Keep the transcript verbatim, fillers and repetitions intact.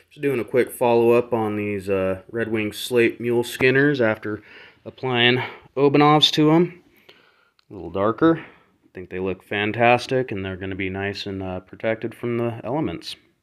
Just doing a quick follow-up on these uh, redwing slate mule skinners after applying obenaufs to them. A little darker. I think they look fantastic, and they're going to be nice and uh, protected from the elements.